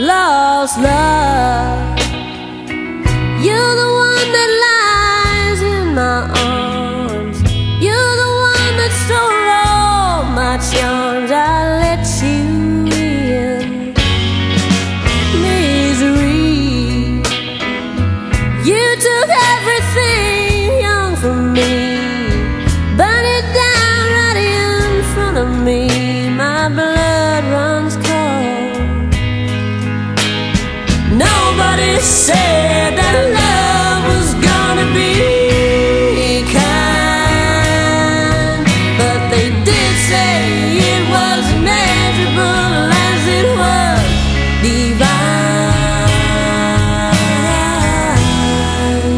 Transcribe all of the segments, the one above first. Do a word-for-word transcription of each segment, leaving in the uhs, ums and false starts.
lost love. You're the one that lies in my arms. You're the one that stole all my charms. I let you in misery. You took everything young from me, burn it down right in front of me. My blood runs cold. Nobody said that love was gonna be kind, but they did say it was measurable as it was divine.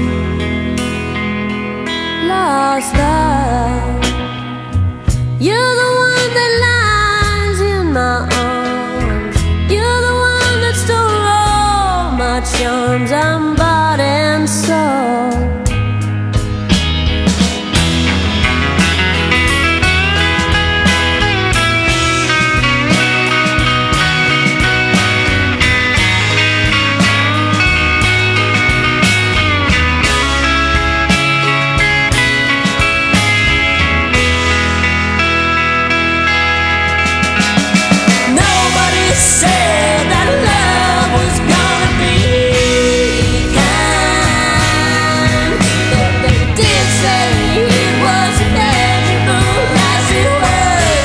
Lost love. You're the one that lies in my arms. You're the one that stole all my charms. I'm bought and sold. Said that love was gonna be kind, but they did say it was measurable as it was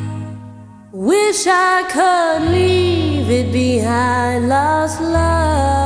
divine. I wish I could leave it behind, lost love.